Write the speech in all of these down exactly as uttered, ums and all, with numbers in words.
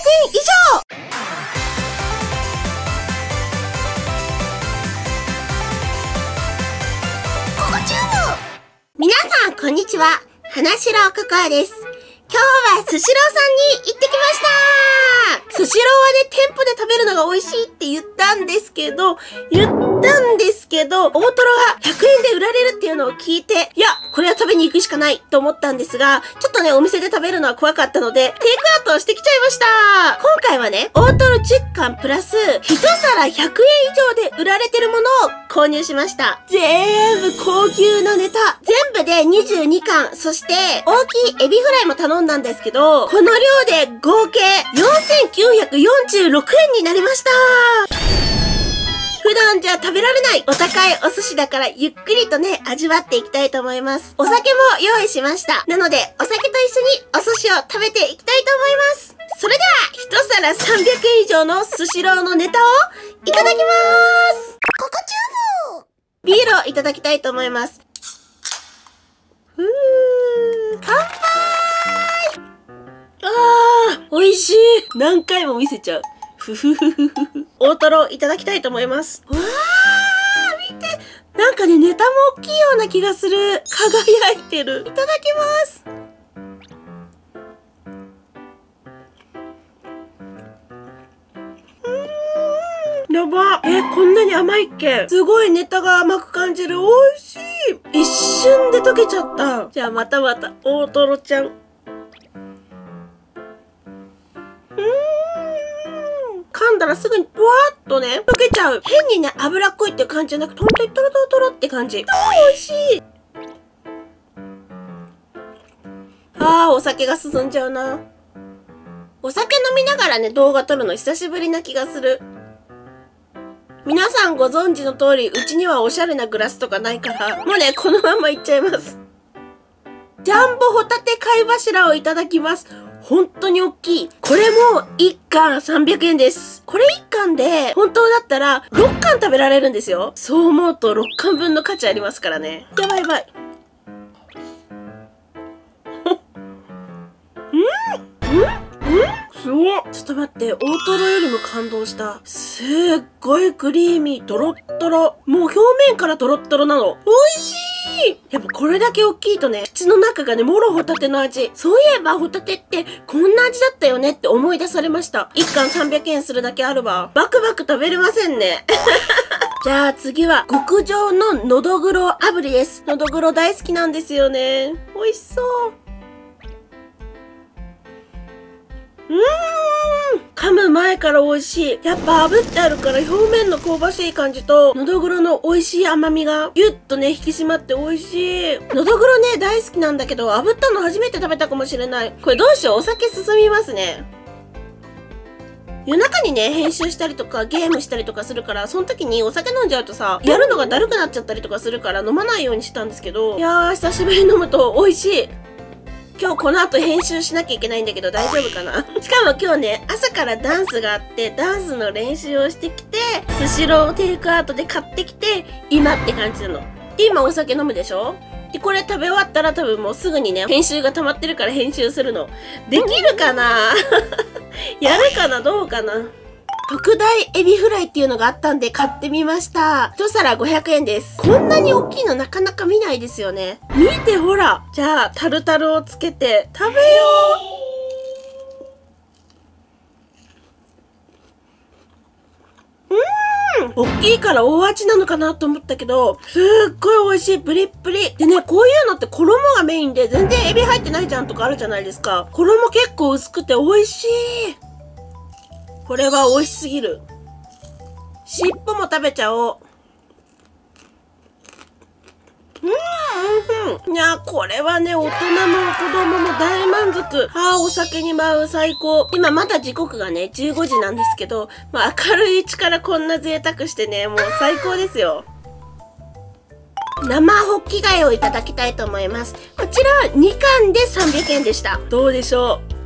えん以上。ここチューブ。皆さんこんにちは、花城ココアです。今日はスシローさんに行ってきました。スシローはね、店舗で食べるのが美味しいって言ったんですけど、言ったんですけど、大トロがひゃくえんで売られるっていうのを聞いて、いや、これは食べに行くしかないと思ったんですが、ちょっとね、お店で食べるのは怖かったので、テイクアウトをしてきちゃいました。今回はね、大トロじゅっかんプラス、一皿ひゃくえん以上で売られてるものを購入しました。全部高級なネタ。全部でにじゅうにかん、そして大きいエビフライも頼んだんですけど、この量で合計よんせんきゅうひゃくよんじゅうろくえんになりました。普段じゃ食べられないお高いお寿司だからゆっくりとね、味わっていきたいと思います。お酒も用意しました。なので、お酒と一緒にお寿司を食べていきたいと思います。それでは、一皿さんびゃくえん以上のスシローのネタをいただきまーす。ココチューブ。ビールをいただきたいと思います。ふー、乾杯。あー、美味しい。何回も見せちゃう。ふふふふふ。大トロいただきたいと思います。わー、見て。なんかね、ネタも大きいような気がする。輝いてる。いただきます。うーん、やば。え、こんなに甘いっけ？すごいネタが甘く感じる。美味しい。一瞬で溶けちゃった。じゃあまたまた、大トロちゃん。うーん。噛んだらすぐにぷわーっとね、溶けちゃう。変にね、脂っこいっていう感じじゃなくて、ほんとにトロトロトロって感じ。美味しい。あー、お酒が進んじゃうな。お酒飲みながらね、動画撮るの久しぶりな気がする。皆さんご存知の通り、うちにはおしゃれなグラスとかないから、もうね、このままいっちゃいます。ジャンボホタテ貝柱をいただきます。本当に大きい。これもいっかんさんびゃくえんです。これいっかんで、本当だったらろっかん食べられるんですよ。そう思うとろっかんぶんの価値ありますからね。やばいやばい。うんうんすごい。ちょっと待って、大トロよりも感動した。すっごいクリーミー、トロットロ。もう表面からトロットロなの。美味しい。やっぱこれだけ大きいとね、口の中がね、もろホタテの味。そういえばホタテってこんな味だったよねって思い出されました。いっかんさんびゃくえんするだけあるわ。バクバク食べれませんね。じゃあ次は極上ののどぐろ炙りです。のどぐろ大好きなんですよね。美味しそう。うーん、噛む前から美味しい。やっぱ炙ってあるから表面の香ばしい感じと、のどぐろの美味しい甘みがギュッとね、引き締まって美味しい。のどぐろね、大好きなんだけど、炙ったの初めて食べたかもしれない。これどうしよう、お酒進みますね。夜中にね、編集したりとかゲームしたりとかするから、その時にお酒飲んじゃうとさ、やるのがだるくなっちゃったりとかするから飲まないようにしたんですけど、いやー、久しぶりに飲むと美味しい。今日この後編集しなきゃいけないんだけど大丈夫かな。しかも今日ね、朝からダンスがあって、ダンスの練習をしてきて、スシローをテイクアウトで買ってきて、今って感じなの。で、今お酒飲むでしょ？で、これ食べ終わったら多分もうすぐにね、編集が溜まってるから編集するの。できるかなやるかなどうかな。特大エビフライっていうのがあったんで買ってみました。一皿ごひゃくえんです。こんなに大きいのなかなか見ないですよね。見てほら。じゃあ、タルタルをつけて食べよう。うーん。大きいから大味なのかなと思ったけど、すっごい美味しい。プリップリ。でね、こういうのって衣がメインで全然エビ入ってないじゃんとかあるじゃないですか。衣結構薄くて美味しい。これは美味しすぎる。尻尾も食べちゃおう。うーん、うん。いや、これはね、大人も子供も大満足。ああ、お酒にも合う最高。今まだ時刻がね、じゅうごじなんですけど、まあ、明るいうちからこんな贅沢してね、もう最高ですよ。生ホッキ貝をいただきたいと思います。こちらはにかんでさんびゃくえんでした。どうでしょう。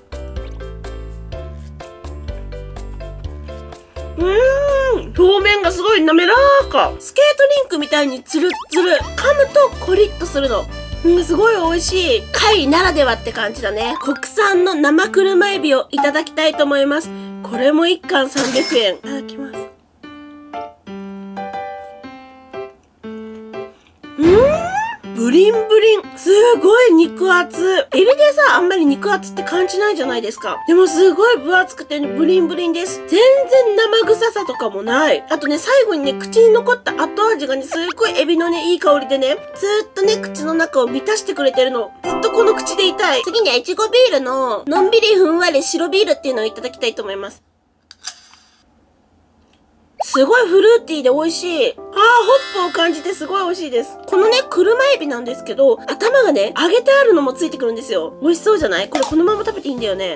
うーん、表面がすごい滑らか。スケートリンクみたいにツルッツル。噛むとコリッとするの。 うん、すごい美味しい。貝ならではって感じだね。国産の生車エビをいただきたいと思います。これもいっ貫さんびゃくえん。いただきます。うーん、ブリンブリン。すごい肉厚。エビでさ、あんまり肉厚って感じないじゃないですか。でもすごい分厚くて、ね、ブリンブリンです。全然生臭さとかもない。あとね、最後にね、口に残った後味がね、すっごいエビのね、いい香りでね、ずーっとね、口の中を満たしてくれてるの。ずっとこの口でいたい。次にいちごビールの、のんびりふんわり白ビールっていうのをいただきたいと思います。すごいフルーティーで美味しい。ああ、ホップを感じてすごい美味しいです。このね、車エビなんですけど、頭がね、揚げてあるのもついてくるんですよ。美味しそうじゃない？これこのまま食べていいんだよね。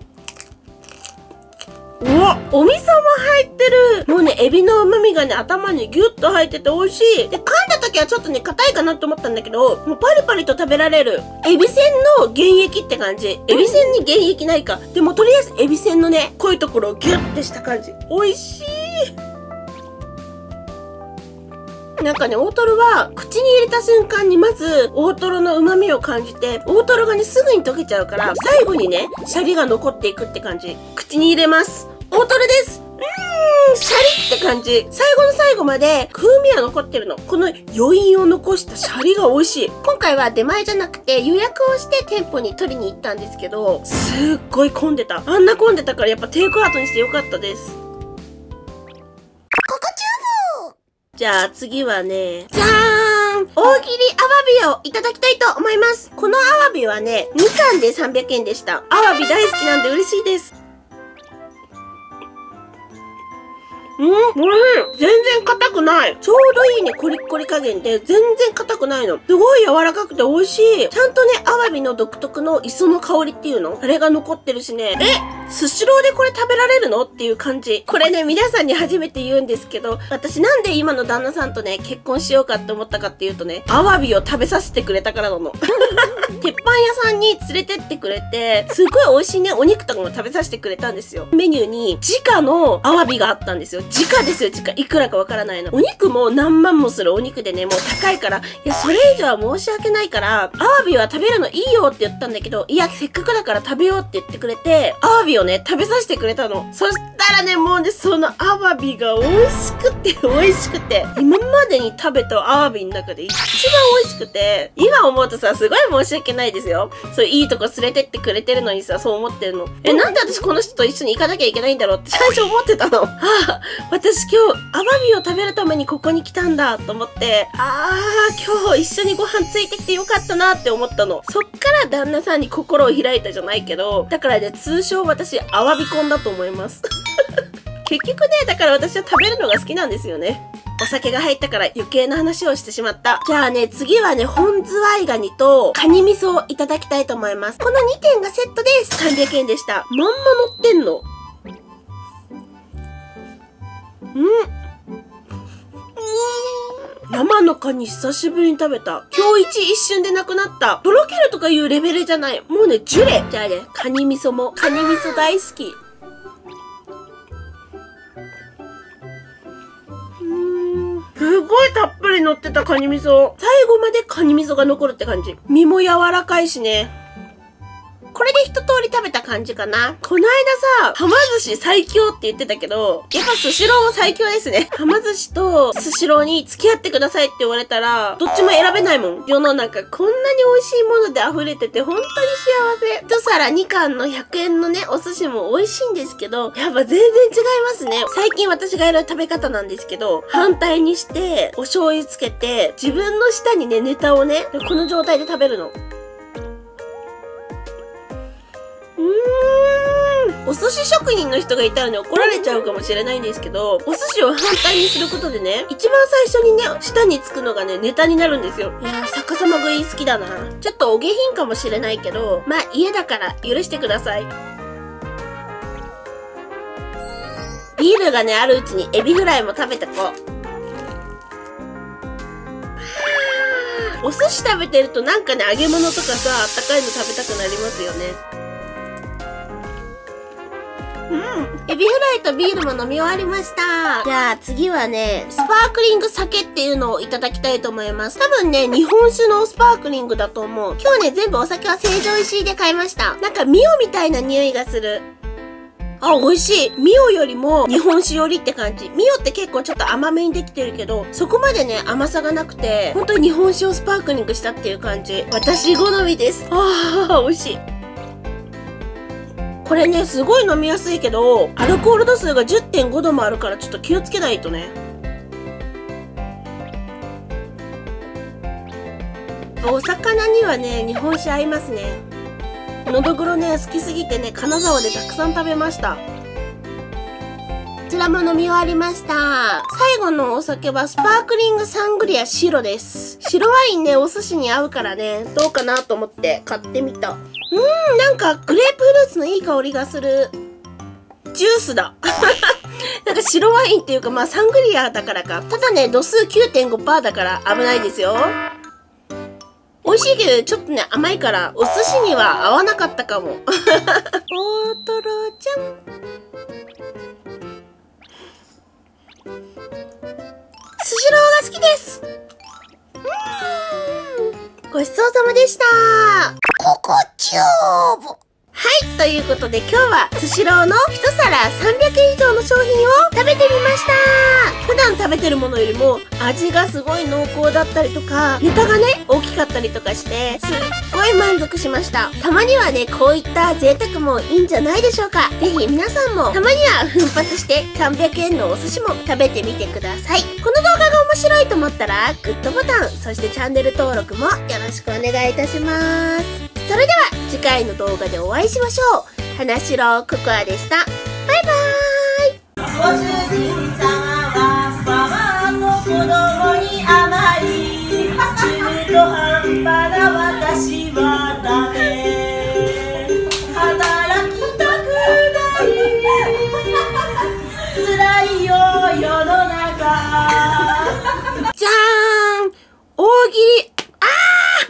うわ、お味噌も入ってる。もうね、エビの旨味がね、頭にギュッと入ってて美味しい。で、噛んだ時はちょっとね、硬いかなと思ったんだけど、もうパリパリと食べられる。エビせんの原液って感じ。エビせんに原液ないか。でもとりあえずエビせんのね、濃いところをギュッてした感じ。美味しい。なんかね、大トロは口に入れた瞬間にまず大トロの旨味を感じて、大トロがねすぐに溶けちゃうから、最後にねシャリが残っていくって感じ。口に入れます。大トロです。うーん、シャリって感じ。最後の最後まで風味は残ってるの。この余韻を残したシャリが美味しい。今回は出前じゃなくて予約をして店舗に取りに行ったんですけど、すっごい混んでた。あんな混んでたからやっぱテイクアウトにしてよかったです。じゃあ次はね、じゃーん、大切りアワビをいただきたいと思います。このアワビはね、にかんでさんびゃくえんでした。アワビ大好きなんで嬉しいです。うん、おいしい。全然硬くない。ちょうどいいね、コリッコリ加減で、全然硬くないの。すごい柔らかくて美味しい。ちゃんとね、アワビの独特の磯の香りっていうのあれが残ってるしね。えスシローでこれ食べられるのっていう感じ。これね、皆さんに初めて言うんですけど、私なんで今の旦那さんとね、結婚しようかって思ったかっていうとね、アワビを食べさせてくれたからなの。鉄板屋さんに連れてってくれて、すごい美味しいね、お肉とかも食べさせてくれたんですよ。メニューに、直のアワビがあったんですよ。直ですよ、直。いくらかわからないの。お肉も何万もするお肉でね、もう高いから、いや、それ以上は申し訳ないから、アワビは食べるのいいよって言ったんだけど、いや、せっかくだから食べようって言ってくれて、アワビをね、食べさせてくれたの。そしたらね、もうね、そのアワビが美味しくて、美味しくて、今までに食べたアワビの中で一番美味しくて、今思うとさ、すごい申し訳ないですよ。そう、いいとこ連れてってくれてるのにさ、そう思ってるの。え、なんで私この人と一緒に行かなきゃいけないんだろうって最初思ってたの。はあ、私今日、アワビを食べるためにここに来たんだと思って、あー、今日一緒にご飯ついてきてよかったなって思ったの。そっから旦那さんに心を開いたじゃないけど、だからね、通称私、アワビコンだと思います。結局ね、だから私は食べるのが好きなんですよね。お酒が入ったから余計な話をしてしまった。じゃあね、次はね、本ズワイガニとカニ味噌をいただきたいと思います。このにてんがセットでさんびゃくえんでした。まんま乗ってんの。うん。生のカニ久しぶりに食べた。今日一一瞬でなくなった。とろけるとかいうレベルじゃない。もうね、ジュレ。じゃあね、カニ味噌も。カニ味噌大好き。うーん。すごいたっぷり乗ってたカニ味噌。最後までカニ味噌が残るって感じ。身も柔らかいしね。これで一通り食べた感じかな。この間さ、はま寿司最強って言ってたけど、やっぱスシローも最強ですね。はま寿司とスシローに付き合ってくださいって言われたら、どっちも選べないもん。世の中こんなに美味しいもので溢れてて本当に幸せ。一皿に貫のひゃくえんのね、お寿司も美味しいんですけど、やっぱ全然違いますね。最近私がやる食べ方なんですけど、反対にして、お醤油つけて、自分の下にね、ネタをね、この状態で食べるの。うーん。お寿司職人の人がいたらね、怒られちゃうかもしれないんですけど、お寿司を反対にすることでね、一番最初にね、舌につくのがね、ネタになるんですよ。いやー、逆さま食い好きだな。ちょっとお下品かもしれないけど、まあ家だから許してください。ビールがね、あるうちにエビフライも食べてこう。お寿司食べてるとなんかね、揚げ物とかさ、あったかいの食べたくなりますよね。 うん。エビフライとビールも飲み終わりました。じゃあ次はね、スパークリング酒っていうのをいただきたいと思います。多分ね、日本酒のスパークリングだと思う。今日ね、全部お酒は成城石井で買いました。なんかミオみたいな匂いがする。あ、美味しい。ミオよりも日本酒よりって感じ。ミオって結構ちょっと甘めにできてるけど、そこまでね、甘さがなくて、本当に日本酒をスパークリングしたっていう感じ。私好みです。あー、美味しい。これね、すごい飲みやすいけど、アルコール度数が じゅってんご 度もあるからちょっと気をつけないとね。お魚にはね、日本酒合いますね。のどぐろね、好きすぎてね、金沢でたくさん食べました。こちらも飲み終わりました。最後のお酒はスパークリングサングリア白です。白ワインね、お寿司に合うからね、どうかなと思って買ってみた。うーん、なんかグレープフルーツのいい香りがする。ジュースだ。なんか白ワインっていうか、まあサングリアだからか。ただね、度数 きゅうてんごパーセント だから危ないですよ。美味しいけど、ちょっとね、甘いから、お寿司には合わなかったかも。大トロちゃん。スシローが好きです。うーん。ごちそうさまでした。ココチューブ。はい、ということで今日はスシローの一皿さんびゃくえん以上の商品を食べてみました。普段食べてるものよりも味がすごい濃厚だったりとか、ネタがね、大きかったりとかして、すっごい満足しました。たまにはね、こういった贅沢もいいんじゃないでしょうか。ぜひ皆さんもたまには奮発してさんびゃくえんのお寿司も食べてみてください。この動画が面白いと思ったら、グッドボタン、そしてチャンネル登録もよろしくお願いいたします。それでは次回の動画でお会いしましょう。花城ココアでした。バイバーイ。ご主人様はママの子供に甘い。中途半端な私はダメ。働きたくない。辛いよ世の中。じゃーん。大喜利